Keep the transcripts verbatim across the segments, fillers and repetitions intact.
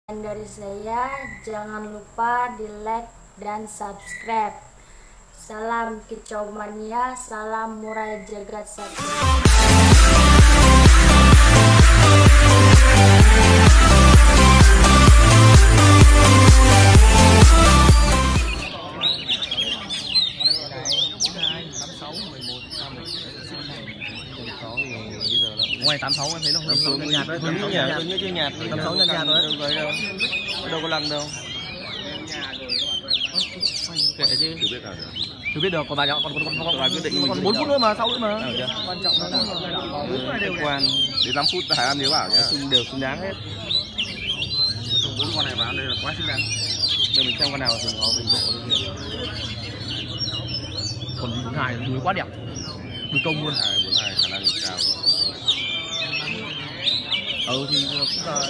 Dari saya, jangan lupa di like dan subscribe. Salam Kicau Mania, salam Murai Jagat Satu. Ngoài tám sáu em thấy nó hơi hơi nhạt đấy, hơi nhạt, nhạt, nhạt, nhạt, nhạt, tám sáu nhạt nhạt rồi đấy, đâu, đâu có lăn đâu. Kệ chứ, Chưa biết nào được. chưa biết được, còn bà nhỏ còn còn còn Bà quyết định còn bốn phút nữa mà, sáu nữa mà. Quan trọng là khách quan đến năm phút Hải An nhớ bảo nhá. Xứng đều xứng đáng hết. Bốn con này vào đây là quá xứng đáng. Đây mình xem con nào thì có bình độ. Còn bốn hai đuối quá đẹp, đuối công luôn. Hai bốn hai khả năng cao. Ừ thì cũng là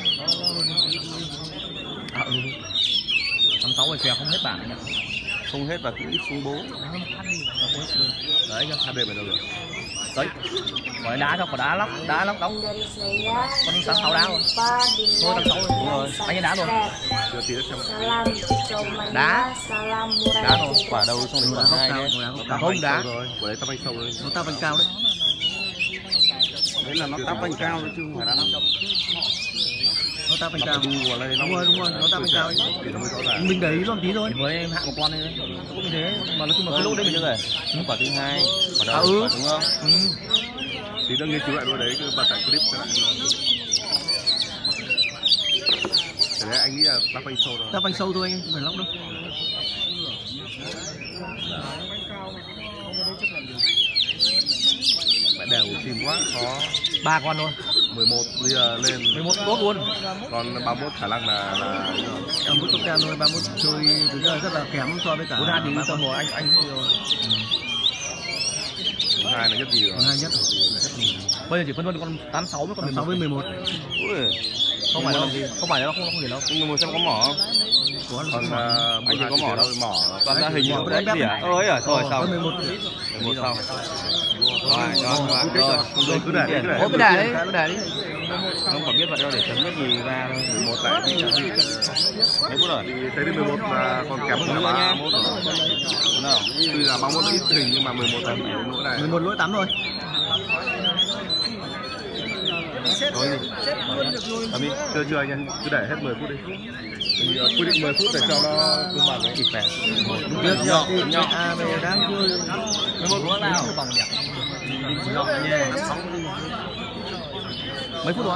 à, ừ. Tám sáu rồi kèo không hết bảng nhỉ? Không hết và cũng ít xuống bố. Đấy cho hát đê mày đâu rồi? đấy, gọi đá cho, quả đá lóc, đá lóc đóng. Con tám sáu đá rồi. Thôi tám sáu rồi, đúng rồi, anh ấy đá rồi. Chưa tí nữa xem. Đá, đá rồi, Quả đâu xong đến quả hai nhé. Không đá. Quả đấy tắp anh sâu rồi. Nó tắp anh cao đấy. Đấy là nó tắp anh cao chứ không phải đá lắm. Nó tắp anh cao. Đúng rồi, đúng rồi, đúng rồi, nó tắp anh cao ấy. Thì nó mới rõ ràng. Mình để ý luôn tí thôi. Mới em hạ một con đấy, cũng như thế. Mà nói chung là cái lúc đấy mình chưa để. Quả thứ hai, quả đầu, à, ừ. quả đúng không? Ừ. Thì nó nghiên cứu lại đôi đấy, cứ bật lại clip lại. Thế đấy anh nghĩ là tắp anh sâu thôi. Tắp anh sâu thôi anh, không phải lóc đâu. Bạn đều tìm quá khó. Ba con thôi. mười một bây giờ lên mười một tốt luôn. Còn ba mươi mốt khả năng là là ba mươi mốt tốt cao thôi, ba mươi mốt chơi từ giờ rất là kém so với cả bốn hai thì tầm rồi anh anh cũng rồi. bốn hai là nhất gì rồi. bốn hai nhất rồi. Bây giờ chỉ phân vân con tám sáu với con mười sáu với mười một. Ui. Không phải đâu, không phải đâu, không không thể đâu. mười một xem có mỏ không? Có Còn uh, anh chỉ có mỏ đâu, mỏ toàn ra hình mỏ đấy gì à? Ơi à, thôi sao? mười một mười một sao? Rồi, rồi, rồi. Rồi cứ để đi, cứ để. Cứ để đi, cứ để đi. Không phải biết vậy đâu để chấm biết gì ra thôi. mười một tại vì mấy phút rồi. Thì thấy đến mười một là còn kém hơn cả ba mươi mốt rồi. Đúng không? Tuy là ba mươi mốt ít hình nhưng mà mười một là bị lỗi này. mười một lỗi tắm rồi. Rồi gì? Tắm đi, chưa chưa anh em, cứ để hết mười phút đi. Thì uh, quy định mười phút để cho nó cân bằng cái kịp vẻ. Biết nhỏ nhỏ à về đang chơi. mười một lỗi nào? Vòng đẹp. Nhỏ nha. Mấy phút rồi?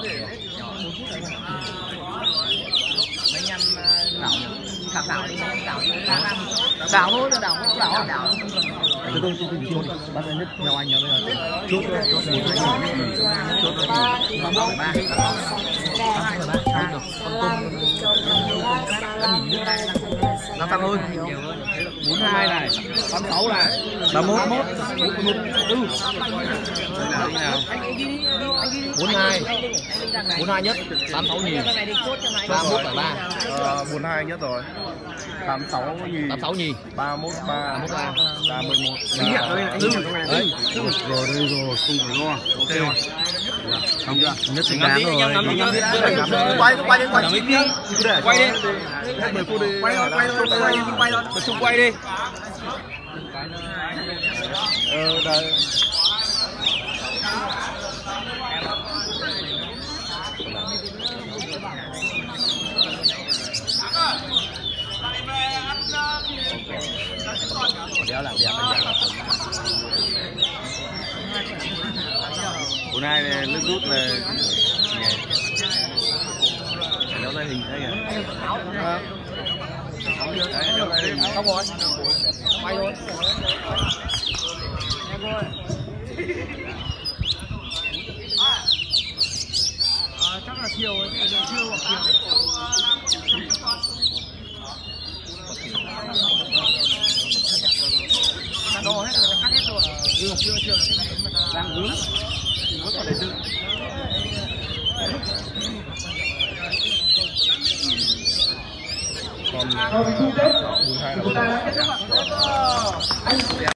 Mấy anh đảo đảo đảo đi, đảo đảo thôi, đảo đảo đảo. Tôi tôi tôi tôi chốt bắt anh nhất theo anh nhau bây giờ. Chốt chốt một hai chốt rồi thì ba ba ba năm tăng thôi. Bốn hai này, tám sáu này, ba mốt mốt ừ bốn hai bốn hai nhất, tám sáu nhì, ba mốt ba bốn hai nhất rồi, tám sáu nhì, tám sáu nhì, ba mốt ba, ba mươi mốt. Đấy, rồi đây rồi, không phải lo. Ok. Xong chưa? Nhất xứng đáng rồi. Quay quay đi, quay đi. Quay đi. Hết mười phút đi. Quay thôi, quay thôi, quay đi, quay thôi. Tập trung quay đi. Ờ đây. Đéo làm đẹp anh ạ. Hôm nay này nước rút này kéo ra hình đây kìa. Kéo ra hình. Không rồi. Quay thôi. À, chắc là chiều ấy, chiều hoặc chiều. Cắt đồ hết rồi, cắt hết rồi. Chưa, chưa, chưa. Đang vướng. Vướng còn để dư. Còn bốn hai là